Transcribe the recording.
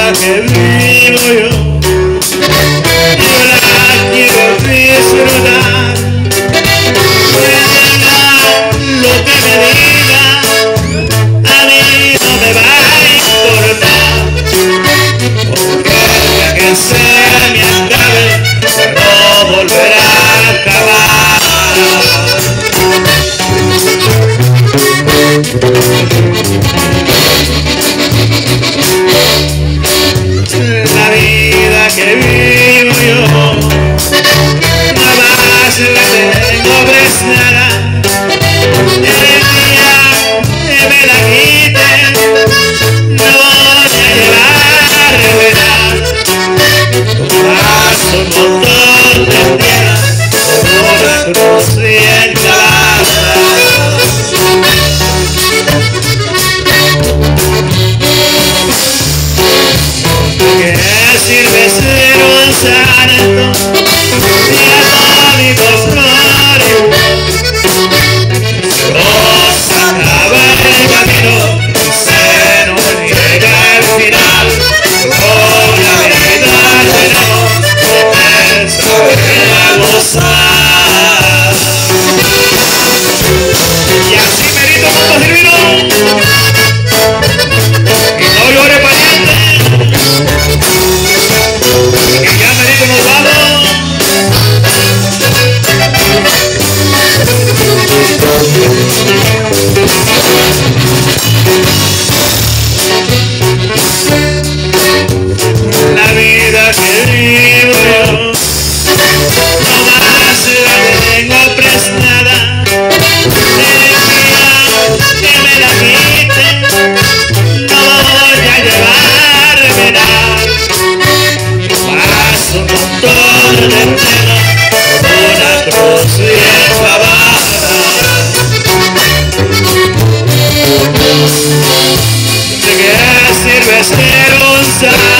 vida que vivo yo la quiero disfrutar. Venga lo que me diga, a mí no me va a importar, porque el día que se me acabe no volverá a acabar. La vida que vivo yo nada más la tengo prestada. El día que me la quiten no voy a llevar nada, más un montón de tierra con una cruz bien clavada. ¿Qué sirve ser un santo y atónico florido? Se nos acaba el camino y se nos llega al final. Con la vida tenemos que saber gozar. Y así merito como divino, y no llore pariente, que ya merito nos vamos. La vida que vivo yo no más la tengo prestada. El día que me la quiten no voy a llevarme nada, más un montón de tela con una cruz bien clavada. ¿De qué sirve ser un santo